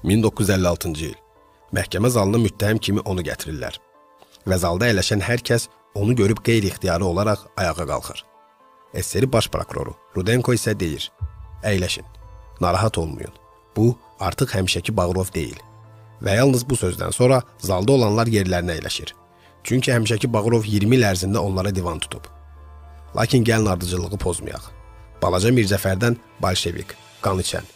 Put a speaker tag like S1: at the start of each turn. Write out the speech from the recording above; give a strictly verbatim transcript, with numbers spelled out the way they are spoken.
S1: min doqquz yüz əlli altıncı il. Məhkəmə zalına müttəhim kimi onu gətirirlər. Və zalda əyləşən hər kəs onu görüb qeyri-ixtiyari olaraq ayağa qalxır. S S R baş prokuroru Rudenko isə deyir: "Əyləşin, narahat olmayın. Bu artıq həmişəki Bağırov deyil." Və yalnız bu sözdən sonra zalda olanlar yerlərinə əyləşir. Çünki həmişəki Bağırov iyirmi il ərzində onlara divan tutub. Lakin gəlin ardıcıllığı pozmayaq. Balaca Mirzəfərdən bolşevik, qan içən,